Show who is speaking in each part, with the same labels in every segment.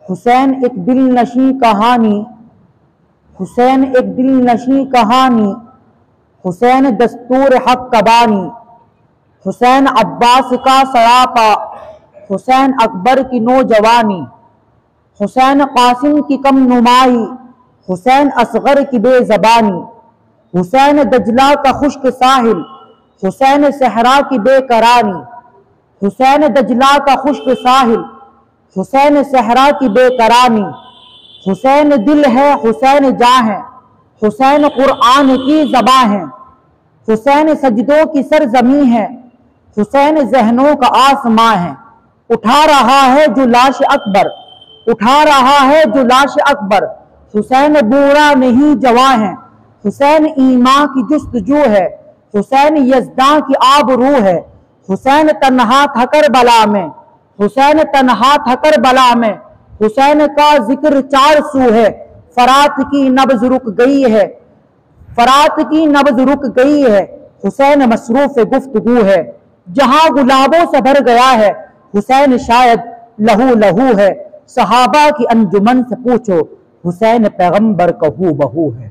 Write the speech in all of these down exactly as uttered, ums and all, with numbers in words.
Speaker 1: حسین ایک دل نشیں کہانی، حسین ایک دل نشیں کہانی، حسین دستور حق کا بانی، حسین عباس کا سراپا، حسین اکبر کی نوجوانی، حسین قاسم کی کم نمائی، حسین اصغر کی بے زبانی، حسین دجلہ کا خشک ساحل، حسین صحرا کی بے قراری، حسین دجلہ کا خشک ساحل، حسین صحرا کی بے قراری، حسین دل ہے حسین جاں ہے، حسین قرآن کی زباں ہے، حسین سجدوں کی سرزمین ہے، حسین ذہنوں کا آسماں ہے، اٹھا رہا ہے جو لاش اکبر، اٹھا رہا ہے جو لاش اکبر، حسین بوڑھا نہیں جواں ہے، حسین ایمان کی جستجو ہے، حسین یزداں کی آبرو ہے، حسین تنہا تھا کربلا میں، حسین تنہا تھا کربلا میں، حسین کا ذکر چار سو ہے، فرات کی نبض رک گئی ہے، فرات کی نبض رک گئی ہے، حسین مصروف گفتگو ہے، جہاں گلابوں سے بھر گیا ہے، حسین شاید لہو لہو ہے، صحابہ کی انجمن سے پوچھو، حسین پیغمبر کا ہو بہو ہے۔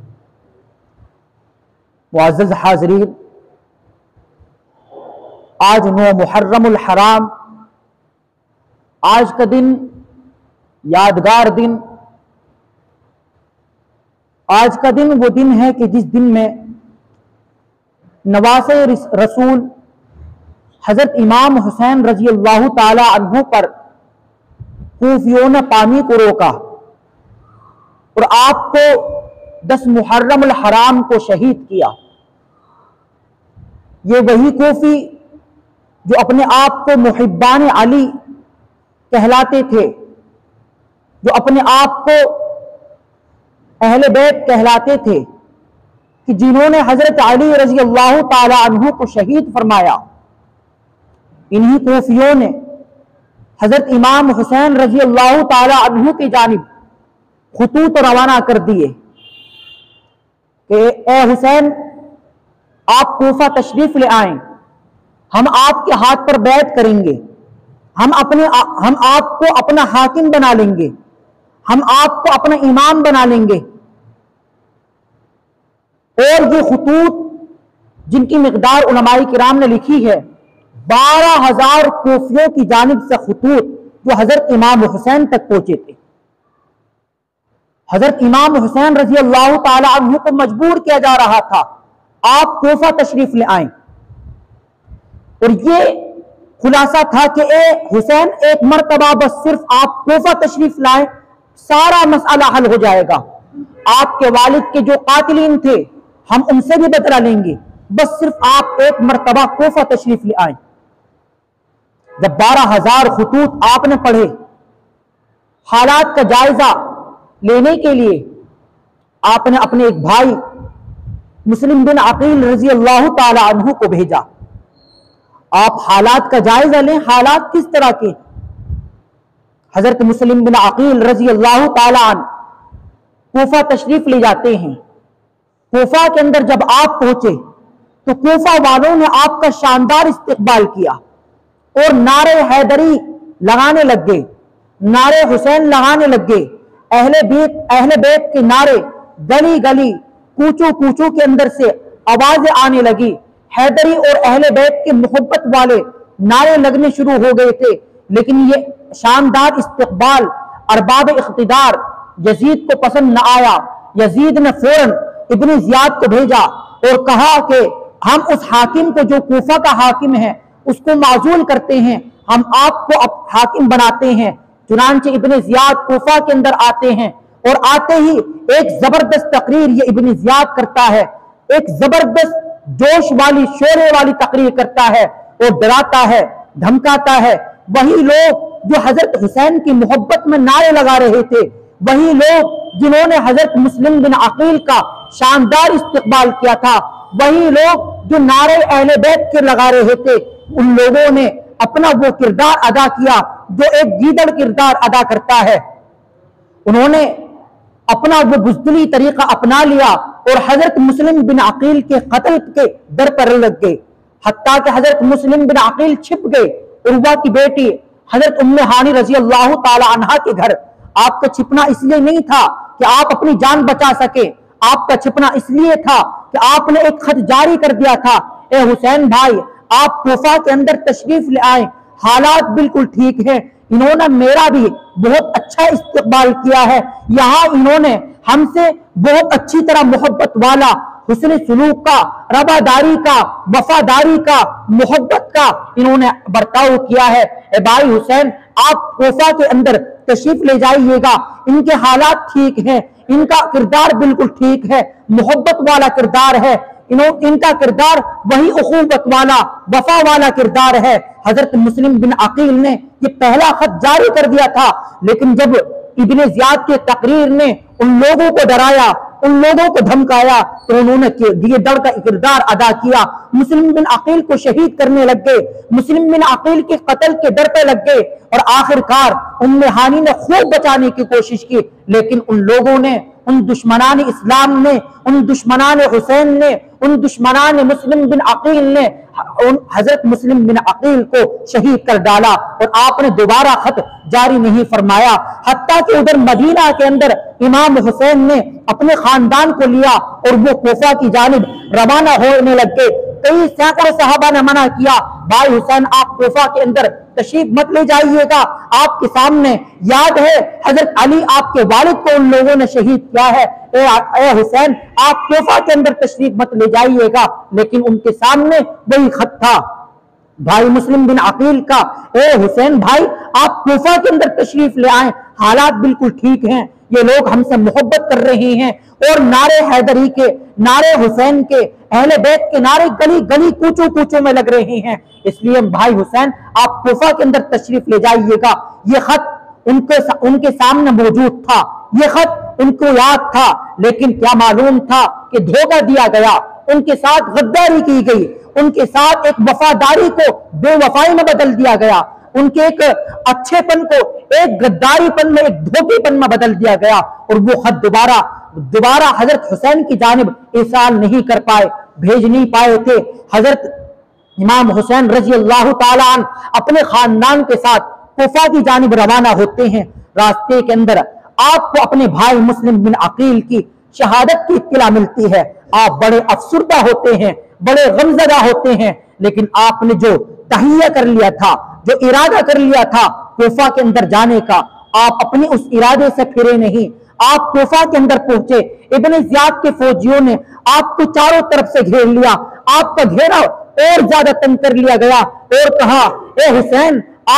Speaker 1: معزز حاضرین، آج نو محرم الحرام، آج کا دن یادگار دن، آج کا دن وہ دن ہے کہ جس دن میں نواسے رسول حضرت امام حسین رضی اللہ تعالی عنہ پر کوفیوں نے پانی کو روکا اور آپ کو دس محرم الحرام کو شہید کیا۔ یہ وہی کوفی جو اپنے آپ کو محبان علی کہلاتے تھے، جو اپنے آپ کو اہل بیت کہلاتے تھے، کہ جنہوں نے حضرت علی رضی اللہ تعالی عنہ کو شہید فرمایا، انہی کوفیوں نے حضرت امام حسین رضی اللہ تعالی عنہ کی جانب خطوط روانہ کر دیے کہ اے حسین، آپ کوفہ تشریف لے آئیں، ہم آپ کے ہاتھ پر بیعت کریں گے، ہم اپنے ہم آپ کو اپنا حاکم بنا لیں گے، ہم آپ کو اپنا امام بنا لیں گے۔ اور یہ خطوط جن کی مقدار علماء کرام نے لکھی ہے، بارہ ہزار کوفیوں کی جانب سے خطوط جو حضرت امام حسین تک پہنچے تھے۔ حضرت امام حسین رضی اللہ تعالی عنہ کو مجبور کیا جا رہا تھا، آپ کوفہ تشریف لے آئیں، اور یہ خلاصہ تھا کہ اے حسین، ایک مرتبہ بس صرف آپ کوفہ تشریف لائیں، سارا مسئلہ حل ہو جائے گا۔ آپ کے والد کے جو قاتلین تھے ہم ان سے بھی بدلہ لیں گے، بس صرف آپ ایک مرتبہ کوفہ تشریف لے آئیں۔ جب بارہ ہزار خطوط آپ نے پڑھے، حالات کا جائزہ لینے کے لیے آپ نے اپنے ایک بھائی مسلم بن عقیل رضی اللہ تعالی عنہ کو بھیجا، آپ حالات کا جائزہ لیں، حالات کس طرح کے۔ حضرت مسلم بن عقیل رضی اللہ تعالی عنہ کوفہ تشریف لے جاتے ہیں۔ کوفہ کے اندر جب آپ پہنچے تو کوفہ والوں نے آپ کا شاندار استقبال کیا اور نعرے حیدری لگانے لگ گئے، نعرے حسین لگانے لگ گئے، اہل بیت اہل بیت کے نعرے گلی گلی کوچو کوچو کے اندر سے آوازیں آنے لگی، حیدری اور اہل بیت کے محبت والے نعرے لگنے شروع ہو گئے تھے۔ لیکن یہ شاندار استقبال ارباب اقتدار یزید کو پسند نہ آیا۔ یزید نے فوراً ابن زیاد کو بھیجا اور کہا کہ ہم اس حاکم کو جو کوفہ کا حاکم ہے اس کو معزول کرتے ہیں، ہم آپ کو حاکم بناتے ہیں۔ چنانچہ ابن زیاد کوفہ کے اندر آتے ہیں اور آتے ہی ایک زبردست تقریر یہ ابن زیاد کرتا ہے، ایک زبردست جوش والی شورے والی تقریر کرتا ہے اور ڈراتا ہے، دھمکاتا ہے۔ وہی لوگ جو حضرت حسین کی محبت میں نعرے لگا رہے تھے، وہی لوگ جنہوں نے حضرت مسلم بن عقیل کا شاندار استقبال کیا تھا، وہی لوگ جو نعرے اہل بیت کے لگا رہے تھے، ان لوگوں نے اپنا وہ کردار ادا کیا جو ایک گیدڑ کردار ادا کرتا ہے۔ انہوں نے اپنا وہ بزدلی طریقہ اپنا لیا اور حضرت مسلم بن عقیل کے قتل کے در پر لگ گئے، حتیٰ کہ حضرت مسلم بن عقیل چھپ گئے عروہ کی بیٹی حضرت ام ہانی رضی اللہ تعالی عنہا کے گھر۔ آپ کا چھپنا اس لیے نہیں تھا کہ آپ اپنی جان بچا سکے، آپ کا چھپنا اس لیے تھا کہ آپ نے ایک خط جاری کر دیا تھا، اے حسین بھائی آپ کوفہ کے اندر تشریف لے آئیں، حالات بالکل ٹھیک ہے، انہوں نے میرا بھی بہت اچھا استقبال کیا ہے، یہاں انہوں نے ہم سے بہت اچھی طرح محبت والا، حسن سلوک کا، رواداری کا، وفاداری کا، محبت کا انہوں نے برتاؤ کیا ہے۔ اے بھائی حسین آپ کوفہ کے اندر تشریف لے جائیے گا، ان کے حالات ٹھیک ہیں، ان کا کردار بالکل ٹھیک ہے، محبت والا کردار ہے، ان کا کردار وہی اخوت والا، وفا والا کردار ہے۔ حضرت مسلم بن عقیل نے یہ پہلا خط جاری کر دیا تھا، لیکن جب ابن زیاد کے تقریر نے ان لوگوں کو ڈرایا، ان لوگوں کو دھمکایا، تو انہوں نے یہ ڈر کا کردار ادا کیا، مسلم بن عقیل کو شہید کرنے لگ گئے، مسلم بن عقیل کے قتل کے ڈر پہ لگ گئے، اور آخر کار ام ہانی نے خوب بچانے کی کوشش کی، لیکن ان لوگوں نے، ان دشمنان اسلام نے، ان دشمنان حسین نے، ان دشمنان مسلم بن عقیل نے حضرت مسلم بن عقیل کو شہید کر ڈالا، اور آپ نے دوبارہ خط جاری نہیں فرمایا، حتیٰ کہ ادھر مدینہ کے اندر امام حسین نے اپنے خاندان کو لیا اور وہ کوفہ کی جانب روانہ ہونے لگ گئے۔ کئی سینکڑوں صحابہ نے منع کیا، بھائی حسین آپ کوفہ کے اندر تشریف مت لے جائیے گا، آپ کے سامنے یاد ہے حضرت علی آپ کے والد کو ان لوگوں نے شہید کیا ہے، اے اے حسین آپ کوفہ کے اندر تشریف مت لے جائیے گا، لیکن ان کے سامنے وہی خط تھا بھائی مسلم بن عقیل کا، اے حسین بھائی آپ کوفہ کے اندر تشریف لے آئیں، حالات بالکل ٹھیک ہیں، یہ لوگ ہم سے محبت کر رہے ہیں، اور نعرے حیدری کے، نعرے حسین کے، اہل بیت کے نعرے گلی گلی کوچوں کوچوں میں لگ رہے ہیں، اس لیے بھائی حسین آپ کوفہ کے اندر تشریف لے جائیے گا۔ یہ خط ان کے ان کے سامنے موجود تھا، یہ خط ان کو یاد تھا، لیکن کیا معلوم تھا کہ دھوکہ دیا گیا، ان کے ساتھ غداری کی گئی، ان کے ساتھ ایک وفاداری کو بے وفائی میں بدل دیا گیا، ان کے ایک اچھے پن کو ایک غداری پن میں، ایک دھوکے پن میں بدل دیا گیا، اور وہ خط دوبارہ دوبارہ حضرت حسین کی جانب ارسال نہیں کر پائے، بھیج نہیں پائے تھے۔ حضرت امام حسین رضی اللہ تعالیٰ عنہ اپنے خاندان کے ساتھ کوفہ کی جانب روانہ ہوتے ہیں، راستے کے اندر آپ کو اپنے بھائی مسلم بن عقیل کی شہادت کی اطلاع ملتی ہے، آپ بڑے افسردہ ہوتے ہیں، بڑے غمزدہ ہوتے ہیں، لیکن آپ نے جو تہیہ کر لیا تھا، جو ارادہ کر لیا تھا کوفہ کے اندر جانے کا، آپ اپنے اس ارادے سے پھرے نہیں، آپ کوفہ کے اندر پہنچے، ابن زیاد کے فوجیوں نے آپ کو چاروں طرف سے گھیر لیا، آپ کا گھیرا اور زیادہ تنگ کر لیا گیا، اور کہا اے حسین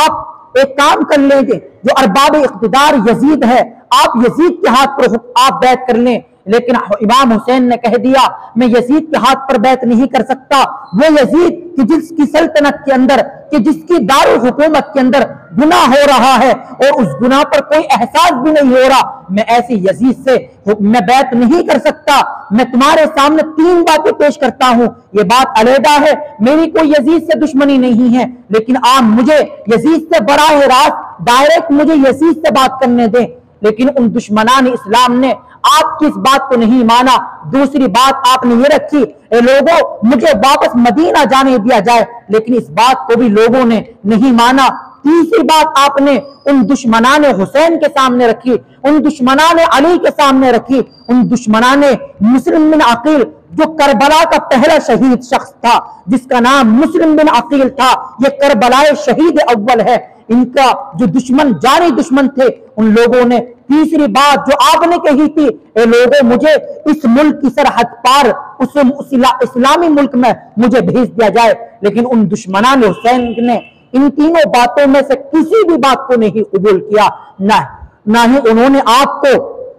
Speaker 1: آپ ایک کام کر لیں گے، جو ارباب اقتدار یزید ہے آپ یزید کے ہاتھ پر آپ بیعت کر لیں، لیکن امام حسین نے کہہ دیا میں یزید کے ہاتھ پر بیعت نہیں کر سکتا، وہ یزید کہ جس کی سلطنت کے اندر، کہ جس کی دارالحکومت کے اندر گناہ ہو رہا ہے اور اس گناہ پر کوئی احساس بھی نہیں ہو رہا، میں ایسی یزید سے میں بیعت نہیں کر سکتا، میں تمہارے سامنے تین باتیں پیش کرتا ہوں، یہ بات علیحدہ ہے میری کوئی یزید سے دشمنی نہیں ہے، لیکن آپ مجھے یزید سے براہ راست ڈائریکٹ مجھے یزید سے بات کرنے دیں، لیکن ان دشمنان اسلام نے آپ کی اس بات کو نہیں مانا۔ دوسری بات آپ نے یہ رکھی اے لوگوں مجھے واپس مدینہ جانے دیا جائے، لیکن اس بات کو بھی لوگوں نے نہیں مانا۔ تیسری بات آپ نے ان دشمنان حسین کے سامنے رکھی، ان دشمنان علی کے سامنے رکھی، ان دشمنان مسلم بن عقیل جو کربلا کا پہلا شہید شخص تھا، جس کا نام مسلم بن عقیل تھا، یہ کربلائے شہید اول ہے، ان کا جو دشمن جانی دشمن تھے، ان لوگوں نے تیسری بات جو آپ نے کہی تھی اے لوگوں مجھے اس ملک کی سرحد پار اس اسلامی ملک میں مجھے بھیج دیا جائے، لیکن ان دشمنان حسین نے ان تینوں باتوں میں سے کسی بھی بات کو نہیں قبول کیا، نہ نہ ہی انہوں نے آپ کو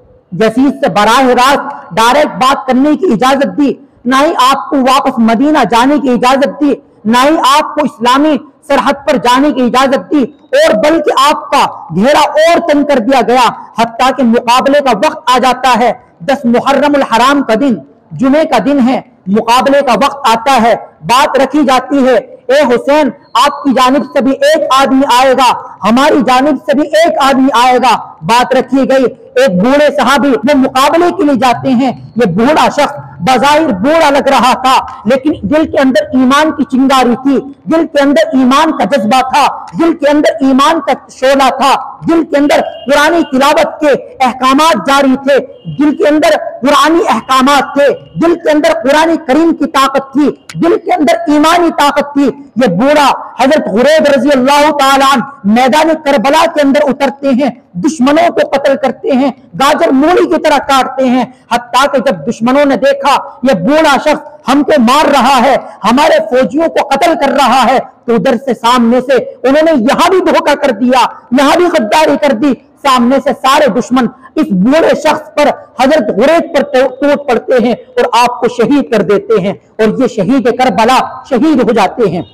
Speaker 1: یزید سے براہ راست ڈائریکٹ بات کرنے کی اجازت دی، نہ ہی آپ کو واپس مدینہ جانے کی اجازت دی، نہ ہی آپ کو اسلامی سرحد پر جانے کی اجازت دی، اور بلکہ آپ کا گھیرا اور تنگ کر دیا گیا، حتیٰ کہ مقابلے کا وقت آ جاتا ہے، دس محرم الحرام کا دن، جمعے کا دن ہے، مقابلے کا وقت آتا ہے، بات رکھی جاتی ہے اے حسین آپ کی جانب سے بھی ایک آدمی آئے گا، ہماری جانب سے بھی ایک آدمی آئے گا، بات رکھی گئی، ایک بوڑھے صحابی وہ مقابلے کے لیے جاتے ہیں، یہ بوڑھا شخص बज़ाहिर बूढ़ा लग रहा था, लेकिन दिल के अंदर ईमान की चिंगारी थी, दिल के अंदर ईमान का जज्बा था, दिल के अंदर ईमान का शोला था, दिल के अंदर कुरानी तिलावत के अहकामात जारी थे, दिल के अंदर कुरानी अहकामात थे, दिल के अंदर कुरानी करीम की ताकत थी, दिल के अंदर ईमानी ताकत थी। ये बूढ़ा हजरत हुरैब रजी अल्लाह ताला अन्हु मैदान करबला के अंदर उतरते हैं, दुश्मनों को कत्ल करते हैं, गाजर मूली की तरह काटते हैं। हत्ता कि जब दुश्मनों ने देखा ये बूढ़ा शख्स हमको मार रहा है, हमारे फौजियों को कत्ल कर रहा है, तो उधर से सामने से उन्होंने यहां भी धोखा कर दिया, यहां भी गद्दारी कर दी। सामने से सारे दुश्मन इस बूढ़े शख्स पर हजरत हुरैब पर टूट पड़ते हैं और आपको शहीद कर देते हैं, और ये शहीद करबला शहीद हो जाते हैं।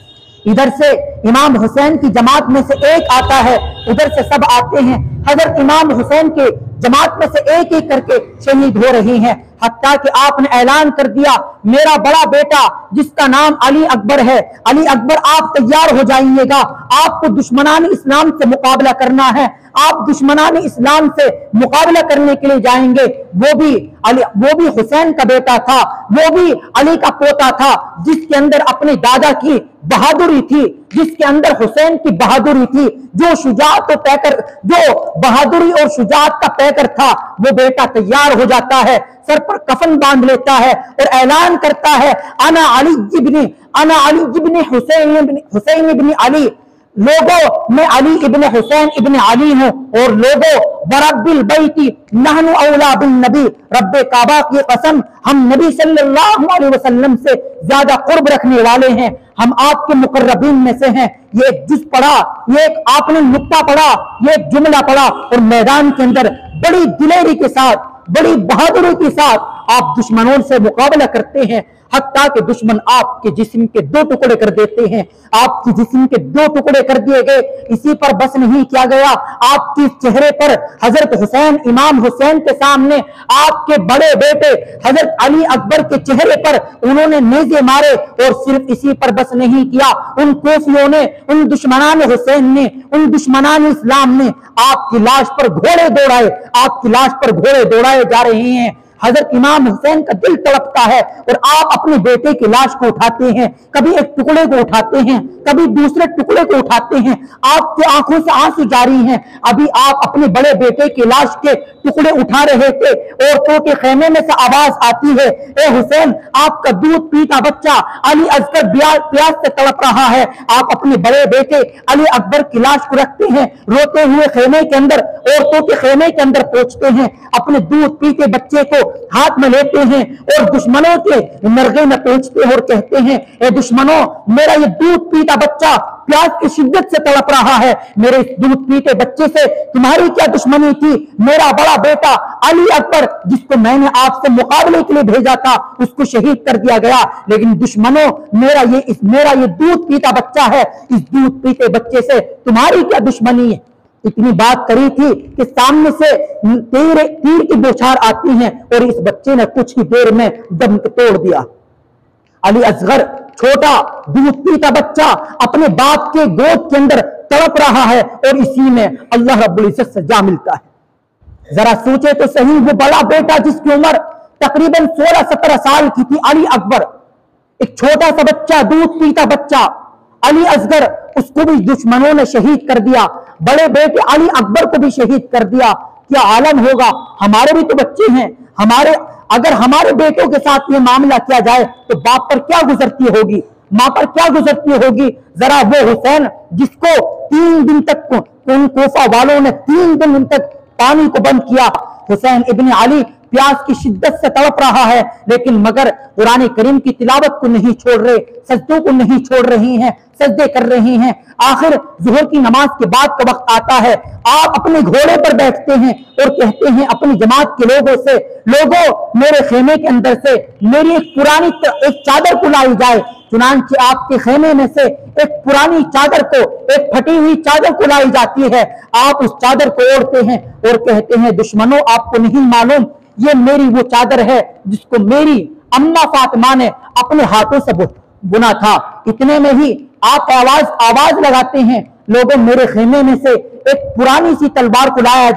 Speaker 1: इधर से इमाम हुसैन की जमात में से एक आता है, उधर से सब आते हैं। हजरत इमाम हुसैन के जमात में से एक एक करके शहीद हो रही हैं, हत्ता कि आपने ऐलान कर दिया मेरा बड़ा बेटा जिसका नाम अली अकबर है, अली अकबर आप तैयार हो जाइएगा, आपको दुश्मनान इस्लाम से मुकाबला करना है, आप दुश्मनान इस्लाम से मुकाबला करने के लिए जाएंगे। वो भी अली, वो भी हुसैन का बेटा था, वो भी अली का पोता था, जिसके अंदर अपने दादा की बहादुरी थी, जिसके अंदर हुसैन की बहादुरी थी, जो शुजाअत पैकर जो बहादुरी और शुजाअत का पैकर था। वो बेटा तैयार हो जाता है, सर पर कफन बांध लेता है और ऐलान करता है अना अली इब्न अना अली इब्न हुसैन इब्न हुसैन इब्न अली, लोगों मैं अली इब्न हुसैन इब्न अली हूं, और लोगों बरब्बिल बैती नहनु औला बिन नबी, रब्बे काबा की कसम हम नबी सल्लल्लाहु अलैहि वसल्लम से ज्यादा कुर्ब रखने वाले हैं, हम आपके मुकर्रबीन में से हैं। ये एक जुज पढ़ा, ये एक आपने नुक्ता पढ़ा, ये एक जुमला पढ़ा, और मैदान के अंदर बड़ी दिलेरी के साथ, बड़ी बहादुरी के साथ आप दुश्मनों से मुकाबला करते हैं, हत्ता कि दुश्मन आपके जिस्म के दो टुकड़े कर देते हैं, आपके जिस्म के दो टुकड़े कर दिए गए। इसी पर बस नहीं किया गया, आपके चेहरे पर हजरत हुसैन इमाम हुसैन के सामने आपके बड़े बेटे हजरत अली अकबर के चेहरे पर उन्होंने नेज़े मारे, और सिर्फ इसी पर बस नहीं किया, उन कोफियों ने, उन दुश्मनान हुसैन ने, उन दुश्मनान इस्लाम ने आपकी लाश पर घोड़े दौड़ाए, आपकी लाश पर घोड़े दौड़ाए जा रहे हैं। हजरत इमाम हुसैन का दिल तड़पता है, और आप अपने बेटे की लाश को उठाते हैं, कभी एक टुकड़े को उठाते हैं, कभी दूसरे टुकड़े को उठाते हैं, आपकी आंखों से आंसू जारी हैं। अभी आप अपने बड़े बेटे की लाश के टुकड़े उठा रहे थे, औरतों के खेमे में से आवाज आती है ए हुसैन आपका दूध पीता बच्चा अली असगर प्यास से तड़प रहा है। आप अपने बड़े बेटे अली अकबर की लाश को रखते हैं, रोते हुए खेमे के अंदर, औरतों के खेमे के अंदर पहुंचते हैं, अपने दूध पीते बच्चे को हाथ में लेते हैं और दुश्मनों के मरगे में पहुंचते हैं और कहते हैं ए दुश्मनों मेरा ये दूध पीता बच्चा प्यास की शिद्दत से तड़प रहा है, मेरे इस दूध पीते बच्चे से तुम्हारी क्या दुश्मनी थी? मेरा बड़ा बेटा अली अकबर जिसको मैंने आपसे मुकाबले के लिए भेजा था उसको शहीद कर दिया गया, लेकिन दुश्मनों मेरा ये इस मेरा ये दूध पीता बच्चा है, इस दूध पीते बच्चे से तुम्हारी क्या दुश्मनी है? इतनी बात करी थी कि सामने से तीर तीर की बौछार आती है और इस बच्चे ने कुछ ही देर में दम तोड़ दिया। अली असगर छोटा दूध पीता बच्चा अपने बाप के गोद के अंदर तड़प रहा है और इसी में अल्लाह रब्बुल इज्जत से जा मिलता है। जरा सोचे तो सही, वो बड़ा बेटा जिसकी उम्र तकरीबन सोलह सत्रह साल की थी, अली अकबर, एक छोटा सा बच्चा दूध पीता बच्चा अली असगर, उसको भी दुश्मनों ने शहीद कर दिया, बड़े बेटे अली अकबर को भी शहीद कर दिया। क्या आलम होगा? हमारे भी तो बच्चे हैं, हमारे अगर हमारे बेटों के साथ ये मामला किया जाए तो बाप पर क्या गुजरती होगी, मां पर क्या गुजरती होगी। जरा वो हुसैन जिसको तीन दिन तक उन कोफा वालों ने तीन दिन तक पानी को बंद किया, हुसैन इब्न अली प्यास की शिद्दत से तड़प रहा है, लेकिन मगर कुरान करीम की तिलावत को नहीं छोड़ रहे, सजदों को नहीं छोड़ रही हैं, सजदे कर रही हैं। आखिर ज़ुहर की नमाज के बाद का वक्त आता है, आप अपने घोड़े पर बैठते हैं और कहते हैं अपनी जमात के लोगों से, लोगों मेरे खेमे के अंदर से मेरी एक पुरानी एक चादर को लाई जाए। चुनांचे आपके खेमे में से एक पुरानी चादर को, एक फटी हुई चादर को लाई जाती है, आप उस चादर को ओढ़ते हैं और कहते हैं दुश्मनों आपको नहीं मालूम ये मेरी वो चादर है जिसको मेरी अम्मा फातिमा ने अपने हाथों से बुना था। इतने में ही आप आवाज आवाज लगाते हैं लोगों मेरे खेमे में से एक पुरानी सी तलवार को लाया जाए,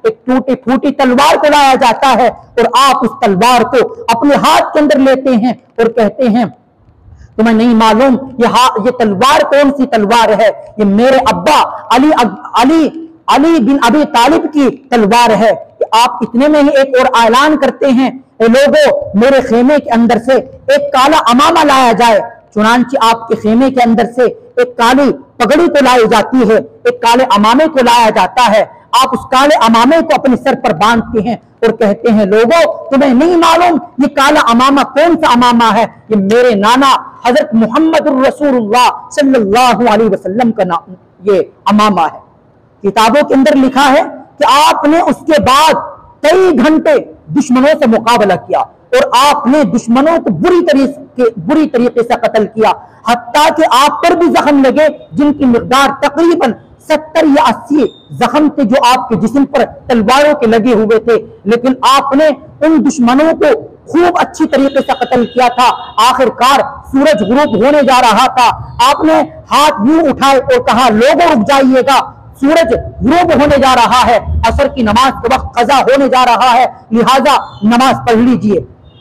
Speaker 1: ایک ٹوٹی پھوٹی تلوار کو لایا جاتا ہے اور آپ اس تلوار کو اپنے ہاتھ کے اندر لیتے ہیں اور کہتے ہیں تمہیں نہیں معلوم یہ یہ تلوار کون سی تلوار ہے؟ یہ میرے ابا علی علی علی بن ابی طالب کی تلوار ہے۔ کہ آپ اتنے میں ہی ایک اور اعلان کرتے ہیں اے لوگوں میرے خیمے کے اندر سے ایک کالا امامہ لایا جائے۔ چنانچہ آپ کے خیمے کے اندر سے ایک کالی پگڑی کو لائی جاتی ہے، ایک کالے امامے کو لایا جاتا ہے۔ آپ اس کالے امامے کو اپنے سر پر باندھتے ہیں اور کہتے ہیں لوگوں تمہیں نہیں معلوم یہ کالا امامہ کون سا امامہ ہے؟ یہ میرے نانا حضرت محمد الرسول اللہ صلی اللہ علیہ وسلم کا نام یہ امامہ ہے۔ کتابوں کے اندر لکھا ہے کہ آپ نے اس کے بعد کئی گھنٹے دشمنوں سے مقابلہ کیا اور آپ نے دشمنوں کو بری طریقے بری طریقے سے قتل کیا، حتیٰ کہ آپ پر بھی زخم لگے جن کی مقدار تقریباً ستر یا اسی زخم تھے جو آپ کے جسم پر تلواروں کے لگے ہوئے تھے، لیکن آپ نے ان دشمنوں کو خوب اچھی طریقے سے قتل کیا تھا۔ آخر کار سورج غروب ہونے جا رہا تھا، آپ نے ہاتھ یوں اٹھائے اور کہا لوگوں رک جائیے گا، سورج غروب ہونے جا رہا ہے، عصر کی نماز کا وقت قضا ہونے جا رہا ہے، لہذا نماز پڑھ لیجئے۔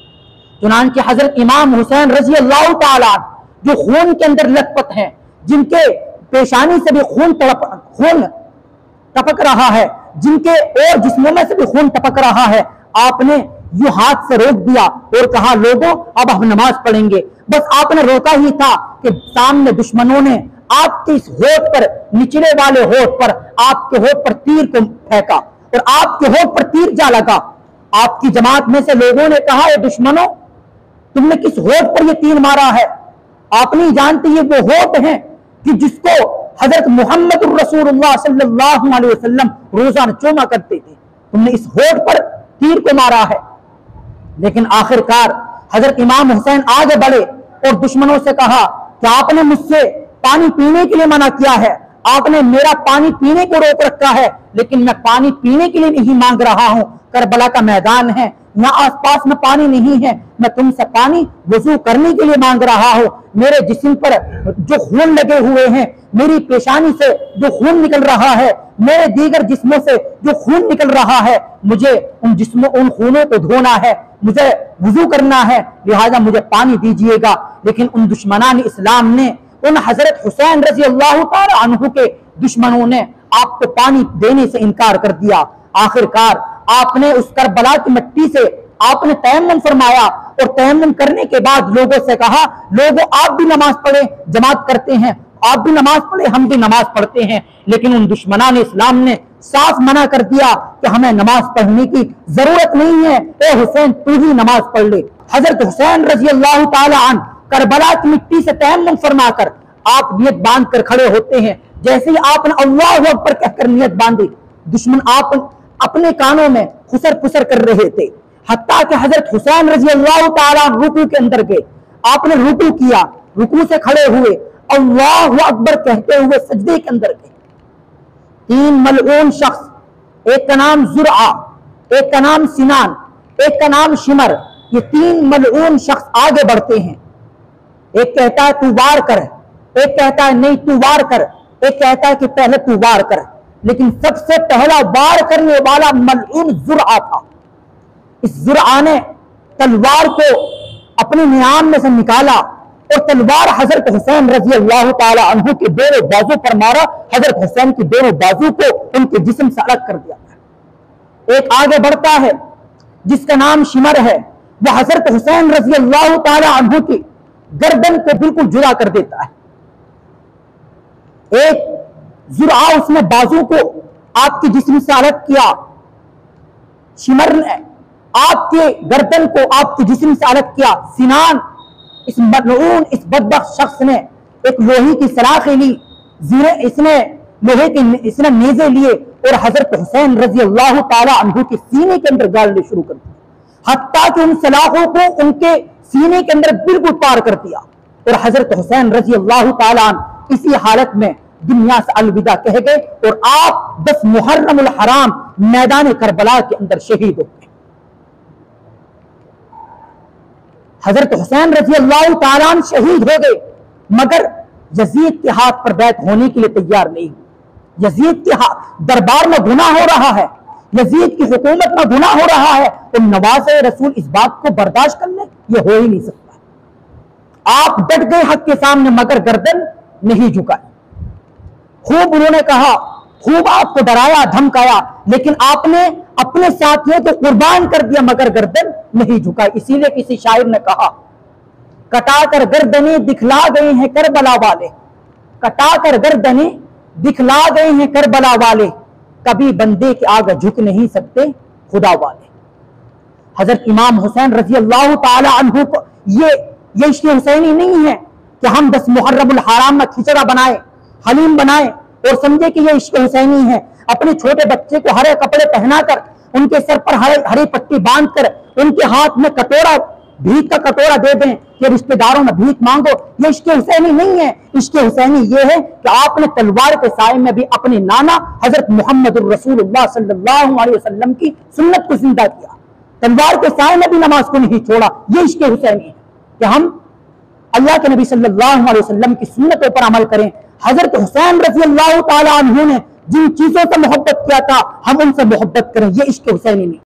Speaker 1: چنانچہ حضرت امام حسین رضی اللہ تعالیٰ جو خون کے اندر لت پت ہیں، جن کے پیشانی سے بھی خون خون ٹپک رہا ہے، جن کے اور جسموں میں سے بھی خون ٹپک رہا ہے، آپ نے یوں ہاتھ سے روک دیا اور کہا لوگوں اب ہم نماز پڑھیں گے۔ بس آپ نے روکا ہی تھا کہ سامنے دشمنوں نے آپ کے اس ہونٹ پر نچلے والے ہونٹ پر آپ کے ہونٹ پر تیر کو پھینکا اور آپ کے ہونٹ پر تیر جا لگا۔ آپ کی جماعت میں سے لوگوں نے کہا اے دشمنوں تم نے کس ہونٹ پر یہ تیر مارا ہے؟ آپ نہیں جانتے یہ وہ ہونٹ ہیں کہ جس کو حضرت محمد الرسول اللہ صلی اللہ علیہ وسلم روزانہ چوما کرتے تھے، تم نے اس ہونٹ پر تیر کو مارا ہے۔ لیکن آخر کار حضرت امام حسین آگے بڑھے اور دشمنوں سے کہا کہ آپ نے مجھ سے پانی پینے کے لیے منع کیا ہے، آپ نے میرا پانی پینے کو روک رکھا ہے، لیکن میں پانی پینے کے لیے نہیں مانگ رہا ہوں، کربلا کا میدان ہے، یہاں آس پاس میں پانی نہیں ہے، میں تم سے پانی وضو کرنے کے لیے مانگ رہا ہوں۔ میرے جسم پر جو خون لگے ہوئے ہیں، میری پیشانی سے جو خون نکل رہا ہے، میرے دیگر جسموں سے جو خون نکل رہا ہے، مجھے ان جسموں ان خونوں کو دھونا ہے، مجھے وضو کرنا ہے، لہذا مجھے پانی دیجئے گا۔ لیکن ان دشمنان اسلام نے، ان حضرت حسین رضی اللہ تعالی عنہ کے دشمنوں نے آپ کو پانی دینے سے انکار کر دیا۔ آخر کار آپ نے اس کربلا کی مٹی سے آپ نے تیمم فرمایا اور تیمم کرنے کے بعد لوگوں سے کہا لوگوں آپ بھی نماز پڑھیں، جماعت کرتے ہیں، آپ بھی نماز پڑھیں، ہم بھی نماز پڑھتے ہیں۔ لیکن ان دشمنان اسلام نے صاف منع کر دیا کہ ہمیں نماز پڑھنے کی ضرورت نہیں ہے، اے حسین تو ہی نماز پڑھ لے۔ حضرت حسین رضی اللہ تعالی عنہ کربلا کی مٹی سے تیمم فرما کر آپ نیت باندھ کر کھڑے ہوتے ہیں۔ جیسے ہی آپ نے اللہ اکبر کہہ کر نیت باندھی، دشمن آپ اپنے کانوں میں خسر پسر کر رہے تھے، حتیٰ کہ حضرت حسین رضی اللہ تعالیٰ رکوع کے اندر گئے، آپ نے رکوع کیا، رکوع سے کھڑے ہوئے، اللہ اکبر کہتے ہوئے سجدے کے اندر گئے۔ تین ملعون شخص، ایک کا نام زرعہ، ایک کا نام سنان، ایک کا نام شمر، یہ تین ملعون شخص آگے بڑھتے ہیں۔ ایک کہتا ہے تو وار کر، ایک کہتا ہے نہیں تو وار کر، ایک کہتا ہے کہ پہلے تو وار کر، لیکن سب سے پہلا وار کرنے والا ملعون زرعہ تھا۔ اس زرعہ نے تلوار کو اپنے نیام میں سے نکالا اور تلوار حضرت حسین رضی اللہ تعالی عنہ کے دونوں بازو پر مارا، حضرت حسین کے دونوں بازو کو ان کے جسم سے الگ کر دیا۔ ایک آگے بڑھتا ہے جس کا نام شمر ہے، وہ حضرت حسین رضی اللہ تعالی عنہ کی گردن کو بالکل جدا کر دیتا ہے۔ ایک زرعہ اس نے بازو کو آپ کے جسم سے الگ کیا، شمر نے آپ کے گردن کو آپ کے جسم سے الگ کیا، سنان اس ملعون اس بدبخت شخص نے ایک لوہے کی سلاخیں لی، اس نے لوہے کے اس نے نیزے لیے اور حضرت حسین رضی اللہ تعالی عنہ کے سینے کے اندر گالنے شروع کر دیا، حتیٰ کہ ان سلاخوں کو ان کے سینے کے اندر بالکل پار کر دیا اور حضرت حسین رضی اللہ تعالی عنہ اسی حالت میں دنیا سے الوداع کہہ گئے اور آپ دس محرم الحرام میدان کربلا کے اندر شہید ہو گئے۔ حضرت حسین رضی اللہ تعالیٰ عنہ شہید ہو گئے، مگر یزید کے ہاتھ پر بیعت ہونے کے لیے تیار نہیں ہوئے۔ یزید کے دربار میں گناہ ہو رہا ہے، یزید کی حکومت میں گناہ ہو رہا ہے تو نواز رسول اس بات کو برداشت کر لیں؟ یہ ہو ہی نہیں سکتا۔ آپ ڈٹ گئے حق کے سامنے مگر گردن نہیں جھکائے۔ خوب انہوں نے کہا، خوب آپ کو ڈرایا دھمکایا، لیکن آپ نے اپنے ساتھیوں کو قربان کر دیا مگر گردن نہیں جھکائی۔ اسی لیے کسی شاعر نے کہا، کٹا کر گردنیں دکھلا گئے ہیں کربلا والے، کٹا کر گردنیں دکھلا گئے ہیں کربلا والے، کبھی بندے کے آگے جھک نہیں سکتے خدا والے۔ حضرت امام حسین رضی اللہ تعالی عنہ کو یہ یہ عشق حسینی نہیں ہے کہ ہم دس محرم الحرام میں کھچڑا بنائے، حلیم بنائے اور سمجھے کہ یہ عشق حسینی ہے۔ اپنے چھوٹے بچے کو ہرے کپڑے پہنا کر، ان کے سر پر ہری پٹی باندھ کر، ان کے ہاتھ میں کٹورا بھیک کا کٹورا دے دیں کہ رشتہ داروں میں بھیک مانگو، یہ عشق حسینی نہیں ہے۔ عشق حسینی یہ ہے کہ آپ نے تلوار کے سائے میں بھی اپنے نانا حضرت محمد الرسول اللہ صلی اللہ علیہ وسلم کی سنت کو زندہ کیا، تلوار کے سائے میں بھی نماز کو نہیں چھوڑا۔ یہ عشق حسینی ہے کہ ہم اللہ کے نبی صلی اللہ علیہ وسلم کی سنتوں پر عمل کریں۔ حضرت حسین رضی اللہ تعالی عنہ نے جن چیزوں سے محبت کیا تھا ہم ان سے محبت کریں، یہ عشق حسینی نہیں۔